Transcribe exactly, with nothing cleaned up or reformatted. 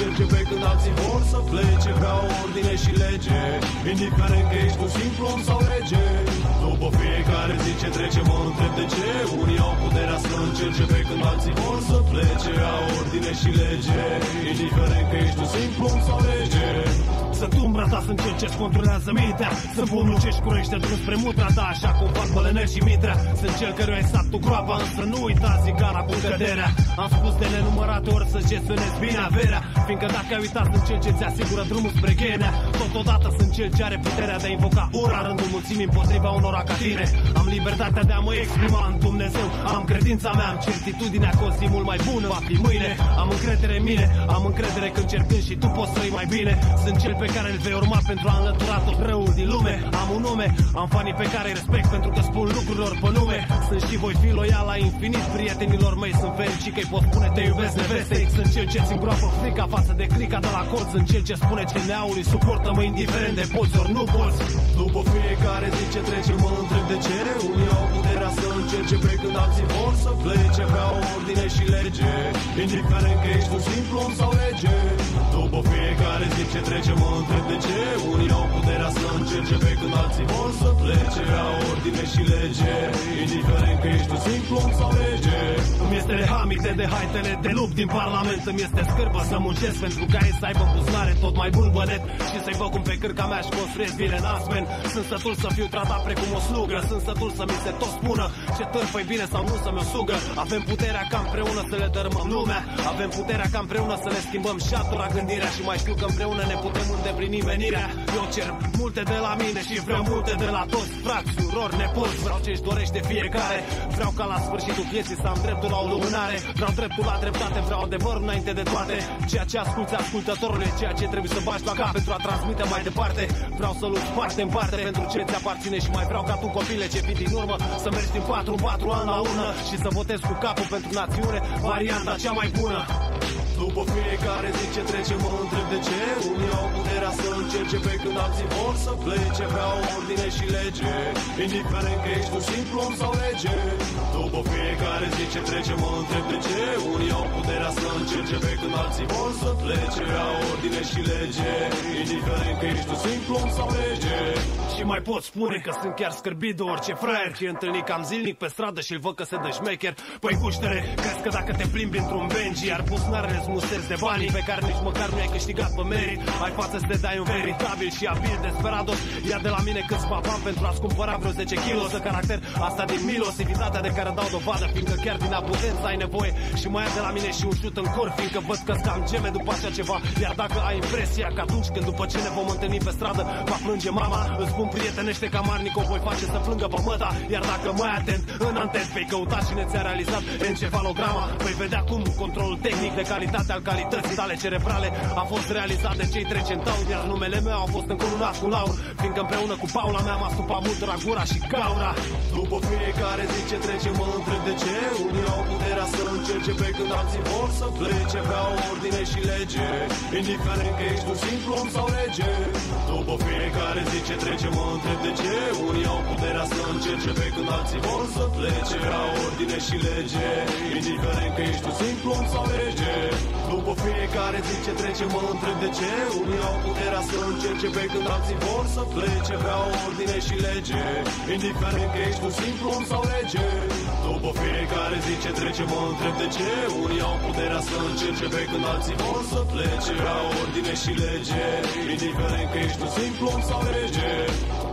încerce pe când alții vor să plece. Vreau ordine și lege, indiferent că ești un simplu om sau rege. După fiecare zi ce trece mă întreb de ce unii au puterea să încerce pe când alții vor să plece. Au ordine și lege, indiferent că ești un simplu om sau rege. Sunt umbra ta, sunt cel ce-ți controlează mintea. Sunt bunul ce-și curește drum spre mutra ta, așa cum fac Bălăneș și Mitra. Sunt cel căruia ai stat tu groapa, însă nu uita zigara cu căderea. Am spus de nenumărate ori să gestionezi bine averea, fiindcă dacă ai uitat sunt cel ce-ți asigură drumul spre ghenea. Totodată sunt cel ce are puterea de a invoca ura rândul mulțimii împotriva unora ca tine. Am libertatea de a mă exprima în Dumnezeu, am credința mea, am certitudinea că o zi mult mai bună va fi mâine. Am încredere în mine, am încredere că încercând și tu poți trăi mai bine. Sunt cel pe care îl vei urma pentru a înlătura tot răul din lume. Am un nume, am fanii pe care îi respect pentru că spun lucrurilor pe nume. Sunt și voi fi loial la infinit prietenilor mei. Sunt fericit că-i pot spune te iubesc nevestei. Sunt cel ce-ți îngroapă frica față de crica de la colț. Sunt cel ce spune ce neaului suportă-mă indiferent de poți ori nu poți. După fiecare zi ce trece mă întreb de ce unii au puterea să încerce pe când alții vor să plece. Vreau ordine și lege, indiferent că ești un simplu om sau rege. După fiecare zi ce trece mă întreb de ce unii au puterea să încerce pe când alții vor să plece. Au ordine și lege, indiferent că ești un simplu om sau rege. Îmi este rehamite de haitele de lup din parlament. Îmi este scârbă să muncesc pentru ca ei să aibă buzunare tot mai bun bănet și să-i văd cum pe cârca mea și construiesc bine în asmen. Sunt sătul să fiu tratat precum o slugă, sunt sătul să mi se tot spună ce târfă-i bine sau nu să-mi o sugă. Avem puterea ca împreună să le dărâmăm lumea, avem puterea ca împreună să ne schimbăm șatura gândirea și mai știu că împreună ne putem îndeplini menirea. Eu cer multe de la mine și vreau multe de la toți, frați, surori, nepoți. Vreau ce-și dorește fiecare, vreau ca la sfârșitul vieții să am dreptul la o lumânare. Vreau dreptul la dreptate, vreau adevărul înainte de toate. Ceea ce asculți ascultătorule, ceea ce trebuie să bagi la cap pentru a transmite mai departe. Vreau să lupt parte în parte pentru ce ți aparține și mai vreau ca tu, copile ce vin din urmă, să mergi din patru în patru ani la una și să votezi cu capul pentru națiune, varianta cea mai bună. După fiecare zi ce trece mă întreb de ce unii au puterea să încerce pe când alții vor să plece. Vreau ordine și lege, indiferent că ești un simplu om sau rege. După fiecare zi ce trece mă întreb de ce unii au puterea să încerce pe când alții vor să plece. Vreau ordine și lege, indiferent că ești un simplu om sau rege. Și mai pot spune că sunt chiar scârbit de orice fraier ce întâlni cam zilnic pe stradă și-l văd că se dă șmecher. Păi cuștere, crezi că dacă te plimbi într-un bench iar buzunarele smusezi de banii pe care nici măcar nu ai câștigat pe merit, ai față să te dai un veritabil și abil desperados. Ia de la mine câțiva bani pentru a-ți cumpăra vreo zece kilos de caracter, asta din milosivitatea de care dau dovadă, fiindcă chiar din abutență ai nevoie. Și mai ia de la mine și un șut în cor, fiindcă văd că cam geme după așa ceva. Iar dacă ai impresia că atunci când după ce ne vom întâlni pe stradă va plânge mama, îți spun prietenește ca marnic o voi face să plângă pe măta. Iar dacă mai atent în antent vei căuta și ne ți-a realizat encefalograma, vei vedea cum controlul tehnic de calitate al calității tale cerebrale a fost realizat de cei trei centauri, iar numele meu a fost încununat cu laur, fiindcă împreună cu Paula mea m-a stupat mult gura și gaura. După fiecare zi ce trece mă întreb de ce unii au puterea să încerce pe când alții vor să plece. Vreau ordine și lege, indiferent că ești un simplu om sau rege. După fiecare zi ce trece mă întreb de ce unii au puterea să încerce pe când alții vor să plece. Vreau ordine și lege, indiferent că ești un simplu om sau rege. După fiecare zi ce trece mă întreb de ce unii au puterea să încerce pe când alții vor să plece. Vreau ordine și lege, indiferent că ești un simplu om sau rege. După fiecare zi ce trece mă întreb de ce unii au puterea să încerce pe când alții vor să plece. Vreau ordine și lege, indiferent că ești un simplu om sau rege.